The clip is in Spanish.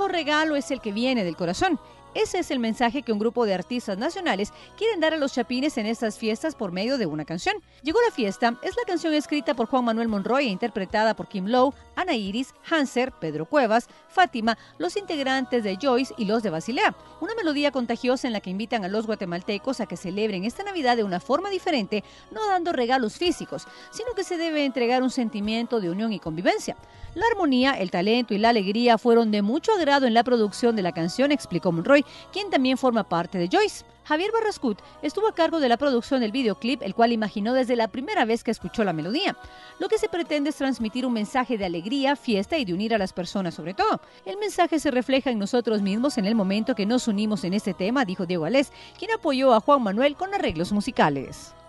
mejor regalo es el que viene del corazón. Ese es el mensaje que un grupo de artistas nacionales quieren dar a los chapines en estas fiestas por medio de una canción. Llegó la fiesta es la canción escrita por Juan Manuel Monroy e interpretada por Kim Lowe, Ana Iris, Hanser, Pedro Cuevas, Fátima, los integrantes de Joyce y los de Basilea. Una melodía contagiosa en la que invitan a los guatemaltecos a que celebren esta Navidad de una forma diferente, no dando regalos físicos, sino que se debe entregar un sentimiento de unión y convivencia. La armonía, el talento y la alegría fueron de mucho agrado en la producción de la canción, explicó Monroy, quien también forma parte de Joyce. Javier Barrascut estuvo a cargo de la producción del videoclip, el cual imaginó desde la primera vez que escuchó la melodía. Lo que se pretende es transmitir un mensaje de alegría, fiesta y de unir a las personas sobre todo. El mensaje se refleja en nosotros mismos en el momento que nos unimos en este tema, dijo Diego Alés, quien apoyó a Juan Manuel con arreglos musicales.